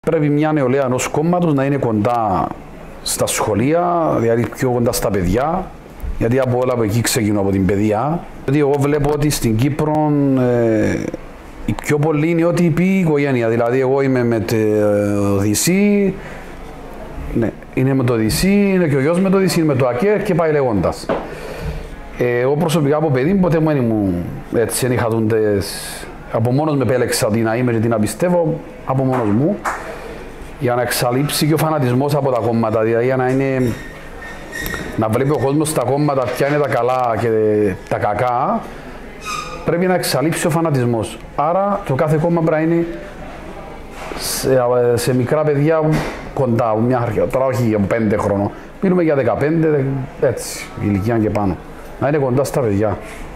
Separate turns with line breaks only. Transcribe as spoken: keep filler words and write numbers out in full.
Πρέπει μια νεολαία ενός κόμματος να είναι κοντά στα σχολεία, δηλαδή πιο κοντά στα παιδιά, γιατί από όλα από εκεί ξεκινώ από την παιδεία. Γιατί εγώ βλέπω ότι στην Κύπρο ε, η πιο πολύ είναι ότι πει η οικογένεια. Δηλαδή, εγώ είμαι με το Δυσί, ναι, είναι με το Δυσί, είναι και ο γιος με το Δυσί, είναι με το ΑΚΕΡ και πάει λέγοντας. Ε, εγώ προσωπικά από παιδί ποτέ μου ήμουν έτσι, δεν είχα δούντες. Από μόνος με επέλεξα τι να είμαι και τι να πιστεύω, από μόνος μου, για να εξαλείψει και ο φανατισμός από τα κόμματα, δηλαδή για να είναι, να βλέπει ο κόσμος στα κόμματα ποια είναι τα καλά και τα κακά, πρέπει να εξαλείψει ο φανατισμός. Άρα το κάθε κόμμα πρέπει να είναι σε, σε μικρά παιδιά κοντά, μια αρχαία, τώρα όχι για πέντε χρόνων, μιλούμε για δεκαπέντε, έτσι, ηλικία και πάνω, να είναι κοντά στα παιδιά.